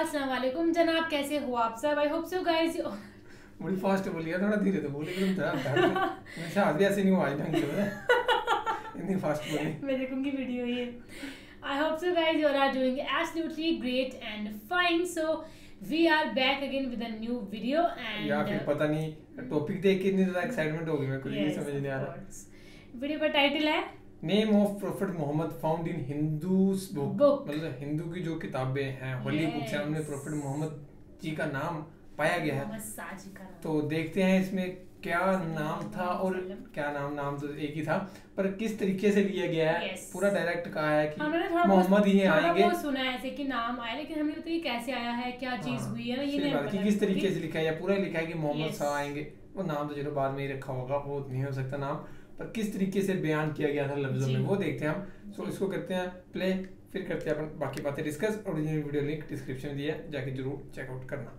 अस्सलाम वालेकुम जनाब, कैसे हो आप सब? I hope so guys. बड़ी फास्ट बोली है, थोड़ा धीरे तो बोले एकदम धड़ाधड़ मेरे से आज भी ऐसे नहीं हुआ आज ढंग से इतनी फास्ट बोली। मैं देखूंगी वीडियो ये। I hope so guys you are doing absolutely great and fine. So we are back again with a new video and या फिर पता नहीं टॉपिक देख के इतनी ज्यादा एक्साइटमेंट हो गई, मैं कुछ भी समझ नहीं आ रहा। वीडियो का टाइटल है name of prophet Mohammad found in Hindus book, मतलब हिंदू की जो किताबें हैं होली बुक्स हैं उनमें प्रोफेट मोहम्मद जी का नाम पाया गया है। तो देखते हैं इसमें क्या नाम था और क्या नाम तो एक ही था पर किस तरीके से लिया गया है। पूरा डायरेक्ट कहा है कि मोहम्मद ही आएंगे। सुना है ऐसे कि नाम आया, लेकिन हमें तो ये कैसे आया है, क्या चीज हुई है ना, ये नहीं पता कि किस तरीके से लिखा है या पूरा लिखा है कि मोहम्मद साहब आएंगे। वो नाम तो चलो बाद में ही रखा होगा, वो नहीं हो सकता नाम, पर किस तरीके से बयान किया गया था लफ्जों में वो देखते हैं हम। सो इसको करते हैं प्ले, फिर करते हैं अपन बाकी बातें discuss. Original video link description में दिया है, जाके जरूर चेकआउट करना।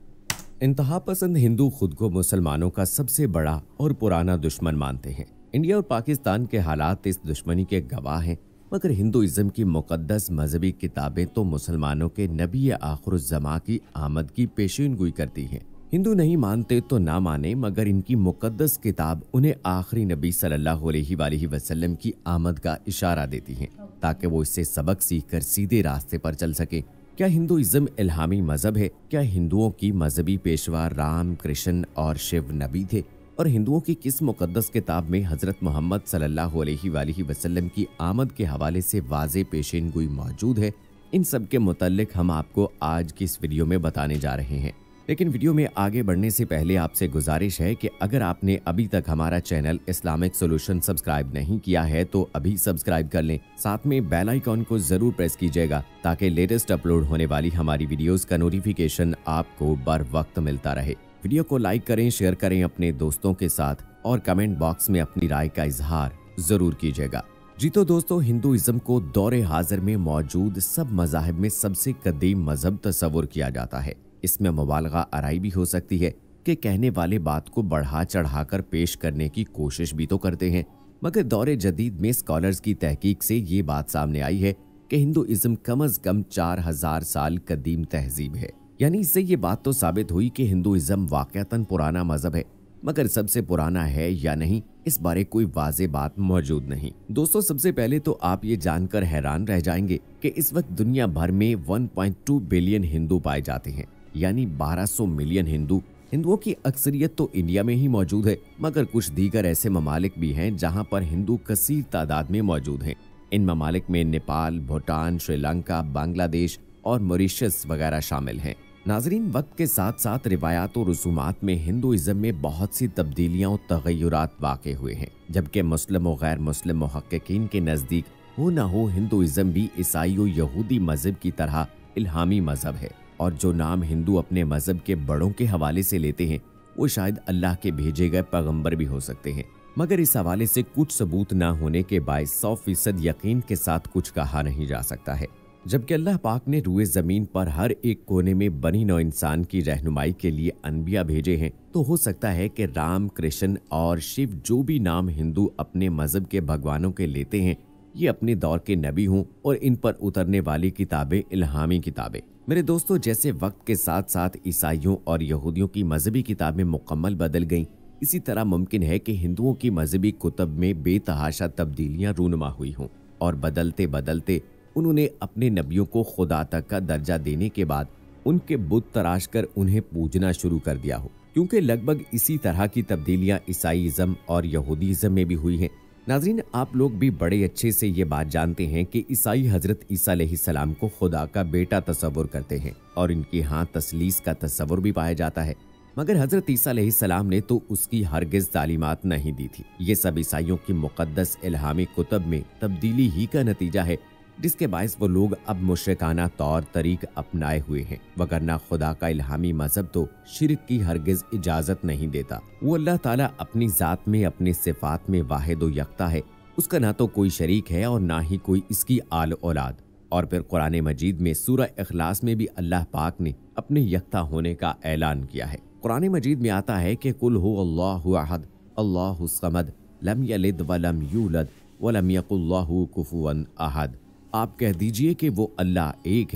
इंतहा पसंद हिंदू खुद को मुसलमानों का सबसे बड़ा और पुराना दुश्मन मानते हैं। इंडिया और पाकिस्तान के हालात इस दुश्मनी के गवाह हैं, मगर हिंदुइज्म की मुकद्दस मजहबी किताबें तो मुसलमानों के नबी आखिरुज़्ज़मा की आमद की पेशीनगोई करती हैं। हिंदू नहीं मानते तो ना माने, मगर इनकी मुकद्दस किताब उन्हें आखिरी नबी सल्लल्लाहु अलैहि वसल्लम की आमद का इशारा देती हैं, ताकि वो इससे सबक सीखकर सीधे रास्ते पर चल सके। क्या हिंदुइज्म इल्हामी मजहब है? क्या हिंदुओं की मजहबी पेशवा राम, कृष्ण और शिव नबी थे? और हिंदुओं की किस मुकद्दस किताब में हजरत मोहम्मद सल्लल्लाहु अलैहि वसल्लम की आमद के हवाले से वाज़े पेशीनगोई मौजूद है? इन सब के मुताल्लिक हम आपको आज की इस वीडियो में बताने जा रहे हैं। लेकिन वीडियो में आगे बढ़ने से पहले आपसे गुजारिश है कि अगर आपने अभी तक हमारा चैनल इस्लामिक सॉल्यूशन सब्सक्राइब नहीं किया है तो अभी सब्सक्राइब कर लें। साथ में बेल आइकॉन को जरूर प्रेस कीजिएगा ताकि लेटेस्ट अपलोड होने वाली हमारी वीडियोस का नोटिफिकेशन आपको बर वक्त मिलता रहे। वीडियो को लाइक करें, शेयर करें अपने दोस्तों के साथ और कमेंट बॉक्स में अपनी राय का इजहार जरूर कीजिएगा। जी तो दोस्तों, हिंदुइज्म को दौरे हाजिर में मौजूद सब मज़ाहिब में सबसे कदीम मजहब तस्वुर किया जाता है। इसमें मुबालगा आराई भी हो सकती है कि कहने वाले बात को बढ़ा चढ़ाकर पेश करने की कोशिश भी तो करते हैं, मगर दौरे जदीद में स्कॉलर्स की तहकीक से ये बात सामने आई है कि हिंदुइज्म कम अज कम 4000 साल कदीम तहजीब है। यानी इससे ये बात तो साबित हुई कि हिंदुइज्म वाकईतन पुराना मजहब है, मगर सबसे पुराना है या नहीं इस बारे कोई वाज़े बात मौजूद नहीं। दोस्तों, सबसे पहले तो आप ये जानकर हैरान रह जाएंगे कि इस वक्त दुनिया भर में 1.2 बिलियन हिंदू पाए जाते हैं, यानी 1200 मिलियन हिंदू। हिंदुओं की अक्सरियत तो इंडिया में ही मौजूद है, मगर कुछ दीगर ऐसे ममालिक भी हैं जहां पर हिंदू कसीर तादाद में मौजूद हैं। इन ममालिक में नेपाल, भूटान, श्रीलंका, बांग्लादेश और मॉरिशस वगैरह शामिल हैं। नाजरीन, वक्त के साथ साथ रिवायात और रसूमात में हिंदुइज्म में बहुत सी तब्दीलियां और तगय्युरात वाक़े हुए हैं, जबकि मुस्लिम और गैर मुस्लिम मुहक्किकीन के नज़दीक हो न हो हिंदुइज्म भी ईसाई और यहूदी मजहब की तरह इल्हामी मजहब है, और जो नाम हिंदू अपने मजहब के बड़ों के हवाले से लेते हैं वो शायद अल्लाह के भेजे गए पैगंबर भी हो सकते हैं। मगर इस हवाले से कुछ सबूत न होने के बायस 100% यकीन के साथ कुछ कहा नहीं जा सकता है। जबकि अल्लाह पाक ने रूए जमीन पर हर एक कोने में बनी नौ इंसान की रहनुमाई के लिए अनबिया भेजे हैं, तो हो सकता है कि राम, कृष्ण और शिव जो भी नाम हिंदू अपने मजहब के भगवानों के लेते हैं ये अपने दौर के नबी हों और इन पर उतरने वाली किताबें इल्हामी किताबें। मेरे दोस्तों, जैसे वक्त के साथ साथ ईसाइयों और यहूदियों की मजहबी किताबें मुकम्मल बदल गईं, इसी तरह मुमकिन है कि हिंदुओं की मजहबी कुतब में बेतहाशा तब्दीलियां रूनुमा हुई हों और बदलते बदलते उन्होंने अपने नबियों को खुदा तक का दर्जा देने के बाद उनके बुत तराश कर उन्हें पूजना शुरू कर दिया हो, क्योंकि लगभग इसी तरह की तब्दीलियां ईसाईज़म और यहूदीज़म में भी हुई हैं। नाज़रीन, आप लोग भी बड़े अच्छे से ये बात जानते हैं कि ईसाई हजरत ईसा अलैहिस्सलाम को खुदा का बेटा तस्वुर करते हैं और इनकी हाँ तसलीस का तस्वुर भी पाया जाता है, मगर हजरत ईसा अलैहिस्सलाम ने तो उसकी हरगिज तालीमात नहीं दी थी। ये सब ईसाइयों की मुकद्दस इल्हामी कुतब में तब्दीली ही का नतीजा है, जिसके बायस वो लोग अब मुशरिकाना तौर तरीक अपनाए हुए हैं, वगरना खुदा का इल्हामी मजहब तो शिरक की हरगिज इजाजत नहीं देता। वो अल्लाह ताला अपनी जात में, अपनी सिफात में वाहिद व यकता है, उसका ना तो कोई शरीक है और ना ही कोई इसकी आल औलाद। और फिर कुरान मजीद में सूरह इखलास में भी अल्लाह पाक ने अपने यकता होने का ऐलान किया है। कुरान मजीद में आता है कि कुल हु अल्लाहु अहद अल्लाहु समद लम यलिद व लम यूलद व लम यकुल लहु कुफुवन अहद। आप कह दीजिए कि वो अल्लाह एक है,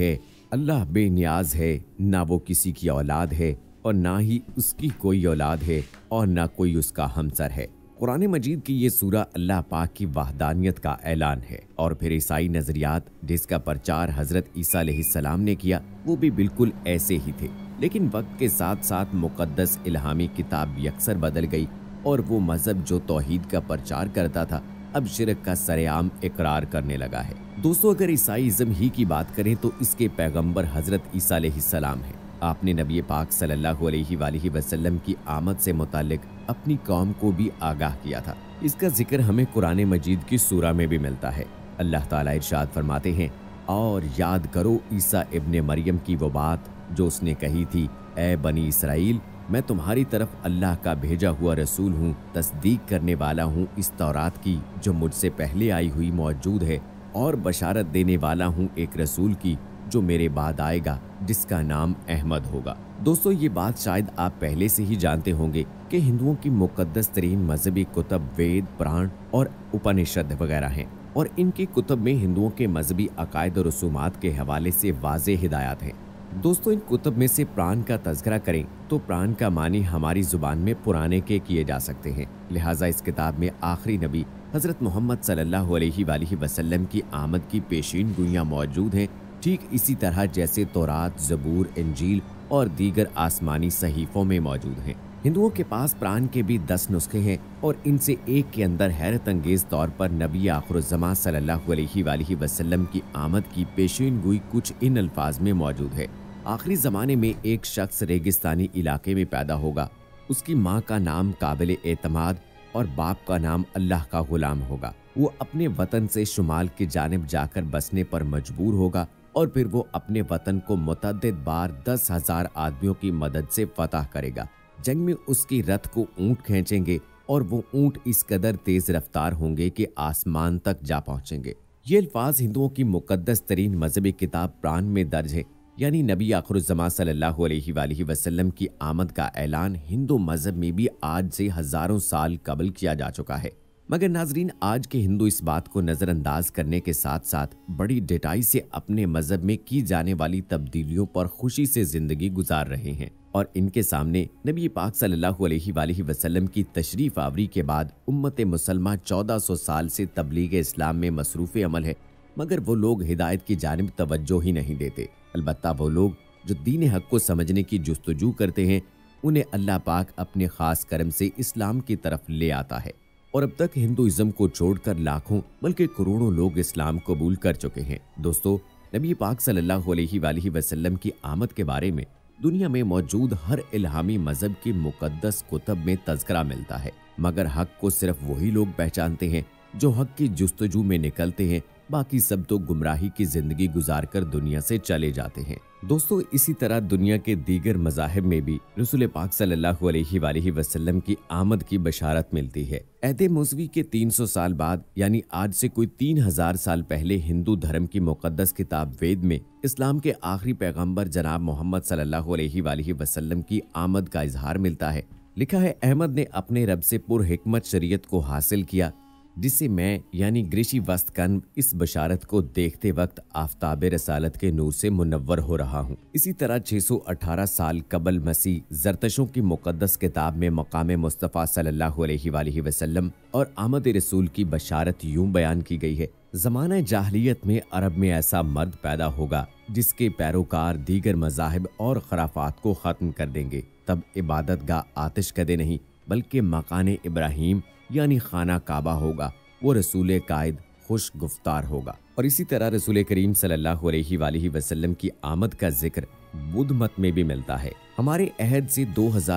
अल्लाह बेनियाज है, ना वो किसी की औलाद है और ना ही उसकी कोई औलाद है और ना कोई उसका हमसर है। कुरान मजीद की ये सूरा अल्लाह पाक की वहदानियत का ऐलान है। और फिर ईसाई नजरियात जिसका प्रचार हजरत ईसा अलैहिस्सलाम ने किया वो भी बिल्कुल ऐसे ही थे, लेकिन वक्त के साथ साथ मुकद्दस इल्हामी किताब यकसर बदल गई और वो मजहब जो तौहीद का प्रचार करता था अब शिरक का सरेआम इकरार करने लगा है। दोस्तों, अगर ईसाईज़म ही की बात करें तो इसके पैगंबर हजरत ईसा अलैहिस्सलाम हैं। आपने नबी पाक सल्लल्लाहु अलैहि वसल्लम की आमद से मुतालिक अपनी कौम को भी आगाह किया था। इसका जिक्र हमें कुरान मजीद की सूरा में भी मिलता है। अल्लाह ताला इरशाद फरमाते हैं, और याद करो ईसा इब्ने मरियम की वो बात जो उसने कही थी, ए बनी इसराइल, मैं तुम्हारी तरफ अल्लाह का भेजा हुआ रसूल हूँ, तस्दीक करने वाला हूँ इस तौरात की जो मुझसे पहले आई हुई मौजूद है, और बशारत देने वाला हूँ एक रसूल की जो मेरे बाद आएगा जिसका नाम अहमद होगा। दोस्तों, ये बात शायद आप पहले से ही जानते होंगे कि हिंदुओं की मुकद्दस तरीन मजहबी कुतब वेद, पुराण और उपनिषद वगैरह हैं और इनके कुतब में हिंदुओं के मजहबी अकायद और रसूमात के हवाले से वाज़ेह हिदायत हैं। दोस्तों, इन कुतब में से प्राण का तज़किरा करें तो प्राण का मानी हमारी जुबान में पुराने के किए जा सकते हैं। लिहाजा इस किताब में आखिरी नबी हजरत मोहम्मद सल्लल्लाहु अलैहि वसल्लम की आमद की पेशीन गोइयां मौजूद हैं, ठीक इसी तरह जैसे तौरात, ज़बूर, इंजील और दीगर आसमानी सहीफों में मौजूद हैं। हिंदुओं के पास प्राण के भी 10 नुस्खे हैं और इनसे एक के अंदर हैरत अंगेज तौर पर नबी आखिरुज़्ज़मा सल्लल्लाहु अलैहि वसल्लम की आमद की पेशीन गोई कुछ इन अल्फाज में मौजूद है। आखिरी ज़माने में एक शख्स रेगिस्तानी इलाके में पैदा होगा, उसकी माँ का नाम काबिल एतमाद और बाप का नाम अल्लाह का गुलाम होगा। वो अपने वतन से शुमाल की जानिब जाकर बसने पर मजबूर होगा और फिर वो अपने वतन को मुतअद्दिद बार 10,000 आदमियों की मदद से फतह करेगा। जंग में उसकी रथ को ऊंट खींचेंगे और वो ऊंट इस कदर तेज रफ्तार होंगे कि आसमान तक जा पहुंचेंगे। ये अल्फाज हिंदुओं की मुकद्दस तरीन मजहबी किताब प्राण में दर्ज है, यानी नबी आखिरुज़्ज़मा सल्लल्लाहु अलैहि वसल्लम की आमद का ऐलान हिंदू मजहब में भी आज से हजारों साल कबल किया जा चुका है। मगर नाजरीन, आज के हिंदू इस बात को नजरअंदाज करने के साथ साथ बड़ी डिटाई से अपने मजहब में की जाने वाली तब्दीलियों पर खुशी से जिंदगी गुजार रहे हैं और इनके सामने नबी पाक सल्लल्लाहु अलैहि वसल्लम की तशरीफ आवरी के बाद उम्मत मुसलमा 1400 साल से तबलीग इस्लाम में मसरूफ़ अमल है, मगर वो लोग हिदायत की जानिब तवज्जो ही नहीं देते। अलबत्ता वो लोग जो दीन हक को समझने की जुस्तजू करते हैं, उन्हें अल्लाह पाक अपने खास करम से इस्लाम की तरफ ले आता है और अब तक हिंदुइज्म को छोड़कर लाखों बल्कि करोड़ों लोग इस्लाम कबूल कर चुके हैं। दोस्तों, नबी पाक सल्लल्लाहु अलैहि वसल्लम की आमद के बारे में दुनिया में मौजूद हर इल्हामी मजहब की मुकद्दस कुतब में तज़किरा मिलता है, मगर हक को सिर्फ वही लोग पहचानते हैं जो हक की जुस्तजू में निकलते हैं, बाकी सब तो गुमराही की जिंदगी गुजारकर दुनिया से चले जाते हैं। दोस्तों, इसी तरह दुनिया के दीगर मज़ाहिब में भी रसूल पाक सल्लल्लाहु अलैहि वसल्लम की आमद की बशारत मिलती है। अहद मौसवी के 300 साल बाद यानी आज से कोई 3000 साल पहले हिंदू धर्म की मुकद्दस किताब वेद में इस्लाम के आखिरी पैगंबर जनाब मोहम्मद सल्लल्लाहु अलैहि वसल्लम की आमद का इजहार मिलता है। लिखा है, अहमद ने अपने रब से पुरहिकमत शरीयत को हासिल किया जिसे मैं यानी ग्रिशी वस्त कन इस बशारत को देखते वक्त आफ्ताब रसालत के नूर से मुनव्वर हो रहा हूँ। इसी तरह 618 साल कबल मसीह जरतशों की मुकद्दस किताब में मकाम मुस्तफ़ा सल्लल्लाहु अलैहि वसल्लम और आमद रसूल की बशारत यूं बयान की गई है, ज़माना जाहलियत में अरब में ऐसा मर्द पैदा होगा जिसके पैरोकार दीगर मज़ाहिब और खराफात को ख़त्म कर देंगे। तब इबादत गाह आतिश कदे नहीं बल्कि मकान इब्राहिम यानी खाना काबा होगा, वो रसूल कायद खुश गुफ्तार होगा। और इसी तरह रसूल करीम सल्लल्लाहु अलैहि वसल्लम की आमद का जिक्र बुद्ध मत में भी मिलता है। हमारे अहद से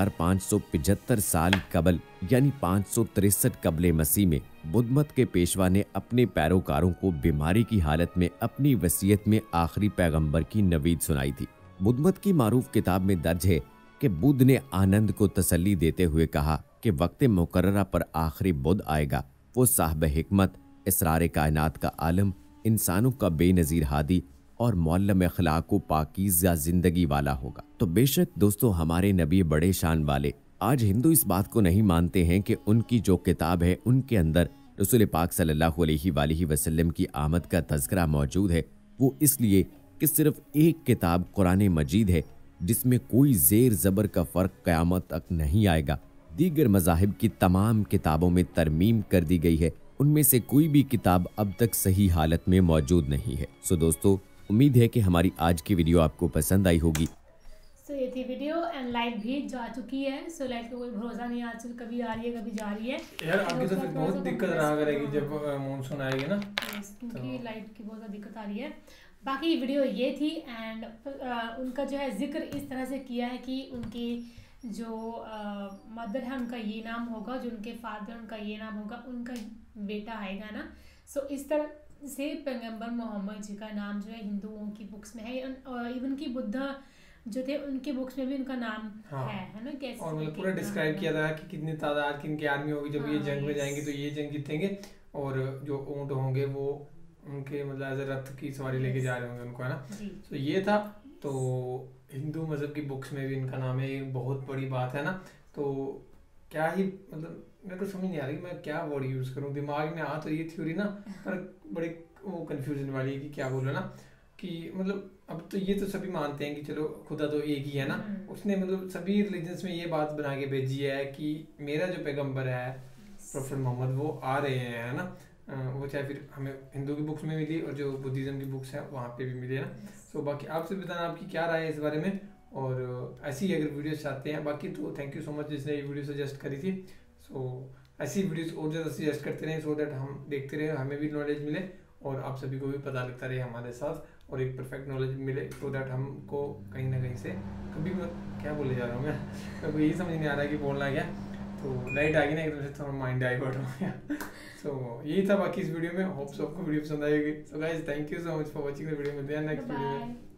2575 साल कबल यानी 563 कबले मसीह में बुद्ध मत के पेशवा ने अपने पैरोकारों को बीमारी की हालत में अपनी वसीयत में आखिरी पैगंबर की नवीद सुनाई थी। बुद्ध मत की मारूफ किताब में दर्ज है कि बुद्ध ने आनंद को तसल्ली देते हुए कहा कि वक्त मुकर्ररा पर आखिरी बुद्ध आएगा, वो साहब हिकमत, इसरार कायनात का आलम, इंसानों का बेनज़ीर हादी और मौल्लम अखलाक व पाकीज़ा जिंदगी वाला होगा। तो बेशक दोस्तों, हमारे नबी बड़े शान वाले, आज हिंदू इस बात को नहीं मानते हैं कि उनकी जो किताब है उनके अंदर रसूल पाक सल्लल्लाहु अलैहि वसल्लम की आमद का तज़किरा मौजूद है। वो इसलिए कि सिर्फ एक किताब कुरान मजीद है जिसमें कोई जेर जबर का फर्क क़यामत तक नहीं आएगा। दीगर मज़ाहिब की तमाम किताबों में तरमीम कर दी गई है, उनमें से कोई भी किताब अब तक सही हालत में मौजूद नहीं है। सो दोस्तों, उम्मीद है कि हमारी आज की वीडियो आपको पसंद आई होगी। सो ये थी वीडियो एंड लाइट भी जा चुकी है। सो लाइट का कोई भरोसा नहीं, आज कभी आ रही है कभी जा रही है यार। आगे तो फिर बहुत दिक्कत रहा करेगी जब मानसून आएगी ना, क्योंकि लाइट की बहुत ज़्यादा दिक्कत आ रही है। बाकी वीडियो ये थी एंड उनका जो है जिक्र इस तरह से किया है कि उनकी जो मदर है उनका ये नाम होगा, जो उनके फादर उनका ये नाम होगा, उनका बेटा आएगा ना। सो इस तरह से पैगंबर मोहम्मद जी का नाम जो है हिंदुओं की बुक्स में है, और इवन की बुद्धा जो थे उनके बुक्स में भी उनका नाम है ना। कैसे और मतलब पूरा डिस्क्राइब किया था कि कितनी तादाद की इनकी आर्मी होगी, जब ये जंग में जाएंगे तो ये जंग जीतेंगे, और जो ऊंट होंगे वो उनके मतलब एज रथ की सवारी लेके जा रहे होंगे उनको, है ना। तो ये था। तो हिंदू मज़हब की बुक्स में भी इनका नाम है, एक बहुत बड़ी बात है ना। तो क्या ही मतलब मेरे को समझ नहीं आ रही मैं क्या वर्ड यूज़ करूँ, दिमाग में आ तो ये थ्योरी ना, पर बड़ी वो कन्फ्यूजन वाली है कि क्या बोलो ना, कि मतलब अब तो ये तो सभी मानते हैं कि चलो खुदा तो एक ही है ना। उसने मतलब सभी रिलीजन्स में ये बात बना के भेजी है कि मेरा जो पैगंबर है प्रोफेट मोहम्मद वो आ रहे हैं, है ना। वो चाहे फिर हमें हिंदू की बुक्स में मिली और जो बुद्धिज़्म की बुक्स हैं वहाँ पे भी मिली है ना। सो बाकी आपसे बताना आपकी क्या राय है इस बारे में, और ऐसी ही अगर वीडियोस चाहते हैं। बाकी तो थैंक यू सो मच जिसने ये वीडियो सजेस्ट करी थी। सो ऐसी वीडियोस और ज़्यादा सजेस्ट करते रहें, सो दैट हम देखते रहे, हमें भी नॉलेज मिले और आप सभी को भी पता लगता रहे हमारे साथ, और एक परफेक्ट नॉलेज मिले, सो दैट हमको कहीं ना कहीं से कभी मैं क्या बोले जा रहा हूँ मैं को यही समझ नहीं आ रहा है कि बोलना क्या। तो लाइट आ गई ना एकदम से, थोड़ा माइंड डाइवर्ट हो गया। सो यही था बाकी इस वीडियो में। होप सो आपको वीडियो पसंद आएगी। So guys thank you so much for watching the video. मिलते हैं नेक्स्ट वीडियो में।